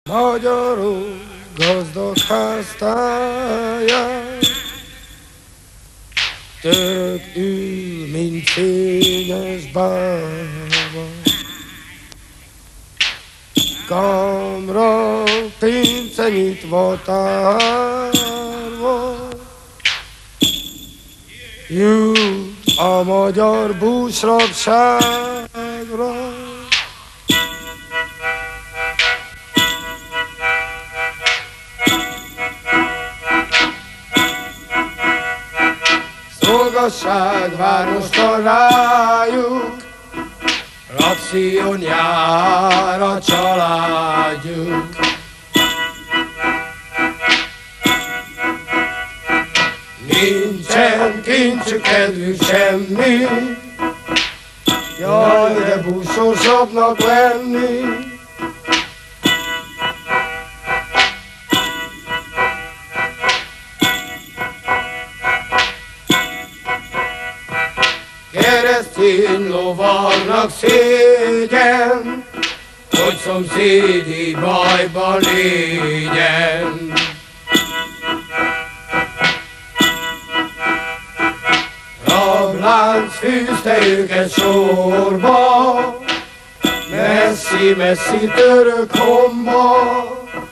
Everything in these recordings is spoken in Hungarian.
Magyarok gazdag háztáján, török ül, mint fényes bába. Kamra pince nyitva tárva, jut a magyar búsrabságra. Szolgasság vár mostan rájuk, rapszíjon jár a családjuk. Nincsen kincsük, kedvük, semmi, jaj, de búsosabbnak lenni. Keresztény lovagnak szégyen, hogy szomszédi bajban légyen. Rablánc fűzte őket sorba, messzi-messzi török homba.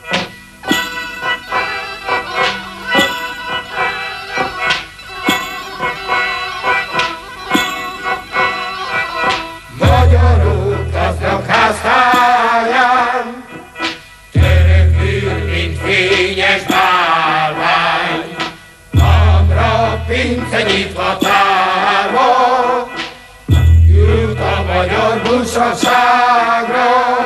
Magyarok gazdag háztáján, török ül, mint fényes bálvány. Kamra pince nyitva tárva, jut a magyar búcsúságra.